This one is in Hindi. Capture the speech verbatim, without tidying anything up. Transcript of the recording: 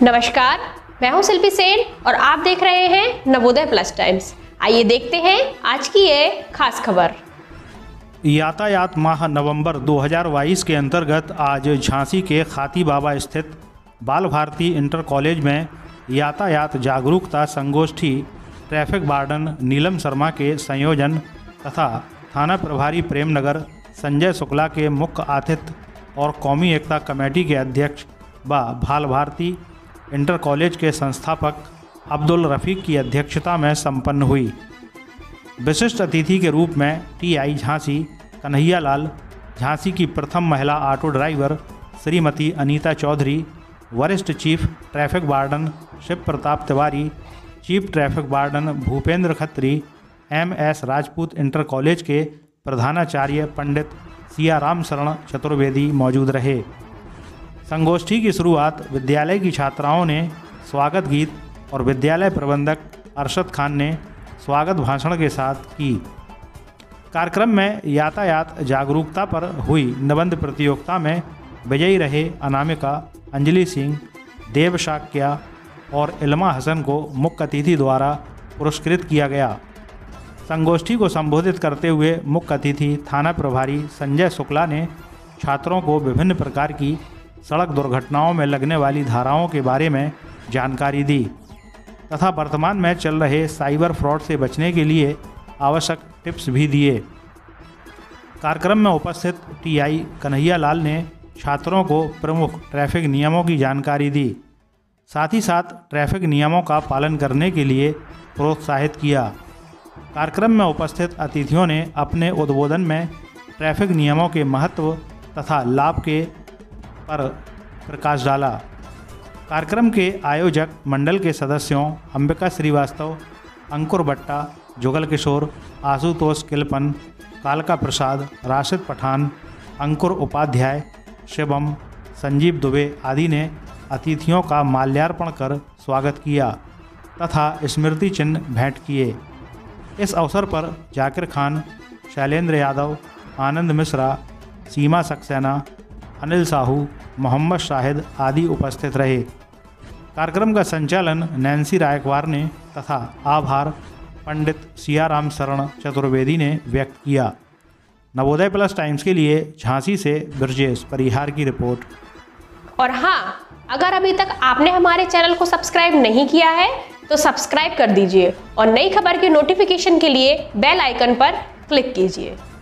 नमस्कार, मैं हूं शिल्पी सेन और आप देख रहे हैं नवोदय प्लस टाइम्स। आइए देखते हैं आज की ये खास खबर। यातायात माह नवंबर दो हज़ार बाईस के अंतर्गत आज झांसी के खाती बाबा स्थित बाल भारती इंटर कॉलेज में यातायात जागरूकता संगोष्ठी ट्रैफिक वार्डन नीलम शर्मा के संयोजन तथा थाना प्रभारी प्रेमनगर संजय शुक्ला के मुख्य आतिथ्य और कौमी एकता कमेटी के अध्यक्ष व बाल भारती इंटर कॉलेज के संस्थापक अब्दुल रफ़ीक की अध्यक्षता में संपन्न हुई। विशिष्ट अतिथि के रूप में टीआई झांसी कन्हैया लाल, झांसी की प्रथम महिला ऑटो ड्राइवर श्रीमती अनीता चौधरी, वरिष्ठ chief traffic warden Shiv Pratap Tiwari, chief traffic warden Bhupendra Khatri, M S Rajput inter college के प्रधानाचार्य पंडित सियाराम शरण चतुर्वेदी मौजूद रहे। संगोष्ठी की शुरुआत विद्यालय की छात्राओं ने स्वागत गीत और विद्यालय प्रबंधक अरशद खान ने स्वागत भाषण के साथ की। कार्यक्रम में यातायात जागरूकता पर हुई निबंध प्रतियोगिता में विजयी रहे अनामिका, अंजलि सिंह, देव शाक्या और इल्मा हसन को मुख्य अतिथि द्वारा पुरस्कृत किया गया। संगोष्ठी को संबोधित करते हुए मुख्य अतिथि थाना प्रभारी संजय शुक्ला ने छात्रों को विभिन्न प्रकार की सड़क दुर्घटनाओं में लगने वाली धाराओं के बारे में जानकारी दी तथा वर्तमान में चल रहे साइबर फ्रॉड से बचने के लिए आवश्यक टिप्स भी दिए। कार्यक्रम में उपस्थित टीआई कन्हैया लाल ने छात्रों को प्रमुख ट्रैफिक नियमों की जानकारी दी, साथ ही साथ ट्रैफिक नियमों का पालन करने के लिए प्रोत्साहित किया। कार्यक्रम में उपस्थित अतिथियों ने अपने उद्बोधन में ट्रैफिक नियमों के महत्व तथा लाभ के पर प्रकाश डाला। कार्यक्रम के आयोजक मंडल के सदस्यों अंबिका श्रीवास्तव, अंकुर बट्टा, जुगल किशोर, आशुतोष किलपन, कालका प्रसाद, राशिद पठान, अंकुर उपाध्याय, शिवम, संजीव दुबे आदि ने अतिथियों का माल्यार्पण कर स्वागत किया तथा स्मृति चिन्ह भेंट किए। इस अवसर पर जाकिर खान, शैलेंद्र यादव, आनंद मिश्रा, सीमा सक्सेना, अनिल साहू, मोहम्मद शाहिद आदि उपस्थित रहे। कार्यक्रम का संचालन नैन्सी रायकवार ने तथा आभार पंडित सियाराम शरण चतुर्वेदी ने व्यक्त किया। नवोदय प्लस टाइम्स के लिए झांसी से ब्रजेश परिहार की रिपोर्ट। और हाँ, अगर अभी तक आपने हमारे चैनल को सब्सक्राइब नहीं किया है तो सब्सक्राइब कर दीजिए और नई खबर की नोटिफिकेशन के लिए बेल आइकन पर क्लिक कीजिए।